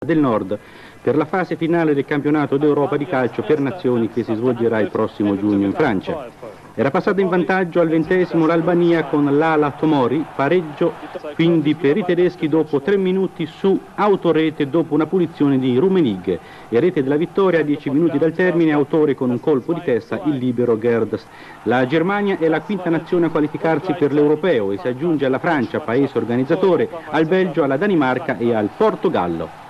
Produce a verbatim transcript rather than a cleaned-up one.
del Nord per la fase finale del campionato d'Europa di calcio per nazioni che si svolgerà il prossimo giugno in Francia. Era passata in vantaggio al ventesimo l'Albania con l'Ala Tomori, pareggio quindi per i tedeschi dopo tre minuti su autorete dopo una punizione di Rummenigge e rete della vittoria a dieci minuti dal termine, autore con un colpo di testa il libero Gerds. La Germania è la quinta nazione a qualificarsi per l'Europeo e si aggiunge alla Francia, paese organizzatore, al Belgio, alla Danimarca e al Portogallo.